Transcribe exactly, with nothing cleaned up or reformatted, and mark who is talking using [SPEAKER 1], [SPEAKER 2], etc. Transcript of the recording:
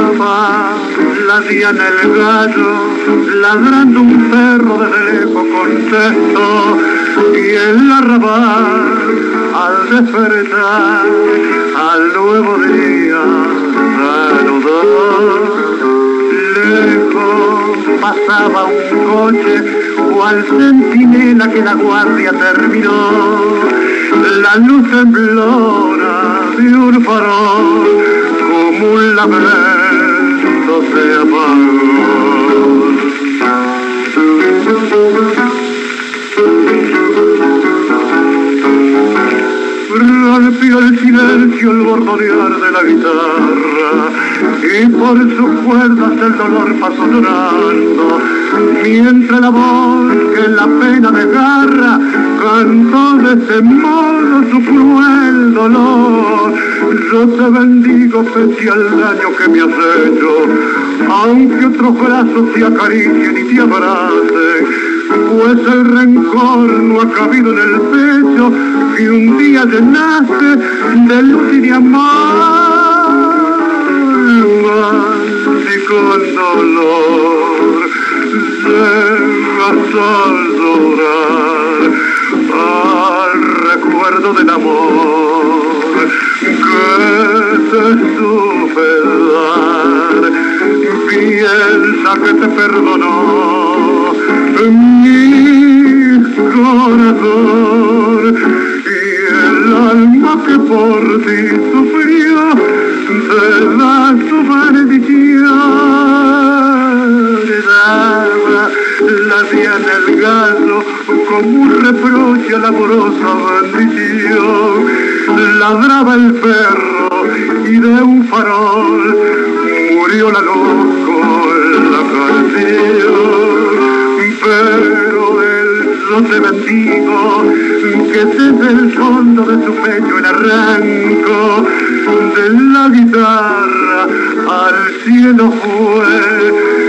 [SPEAKER 1] cantaba la diana el gallo, ladrando un perro desde lejos contestó, y el arrabal al despertar al nuevo día saludó. Lejos pasaba un coche, cual centinela que la guardia terminó. La luz temblora de un farol, como un lamento se apagó. Rompió el silencio el borbolear de la guitarra, y por sus cuerdas el dolor pasó llorando, mientras la voz que la pena desgarra cantó de ese modo su cruel dolor. Yo te bendigo pese al daño que me has hecho, aunque otros brazos te acaricien y te abracen, pues el rencor no ha cabido en el pecho que un día llenaste de luz y de amor. Y con dolor llegas al llorar al recuerdo del amor que te supe dar. Piensa que te perdonó mi corazón, y el alma que por ti sufrió te da su bendición. Le daba la diana el gallo como un reproche a la amorosa bendición. Ladraba el perro y de un farol murió la luz con la canción. Pero él yo te bendigo, que desde el fondo de su pecho el arranco de la guitarra al cielo fue